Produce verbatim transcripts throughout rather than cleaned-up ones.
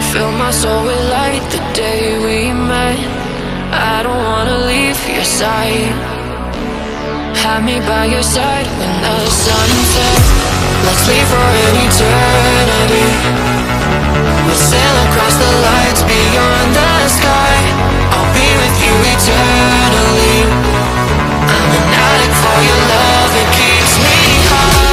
fill my soul with light the day we met. I don't wanna leave your side. Have me by your side when the sun sets. Let's leave for an eternity. We'll sail across the lights beyond the sky. I'll be with you eternally. I'm an addict for your love, it keeps me high.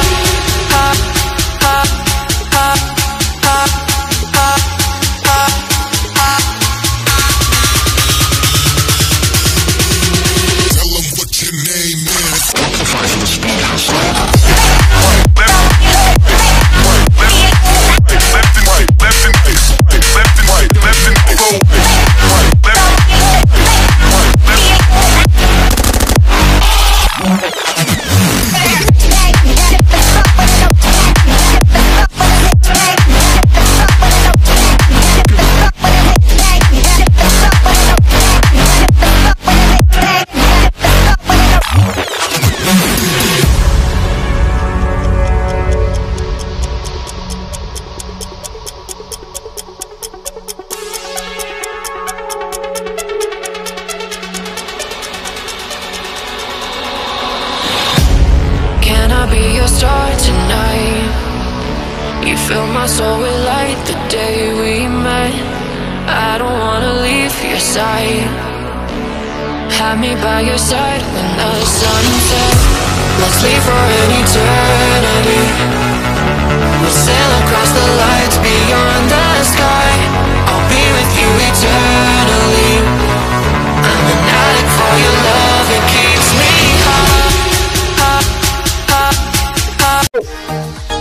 Star tonight, you fill my soul with light the day we met. I don't wanna leave your side. Have me by your side when the sun sets. Let's leave for an eternity. We'll sail across the lights beyond the sky. I'll be with you eternally. I'm an addict for your love, it keeps me high.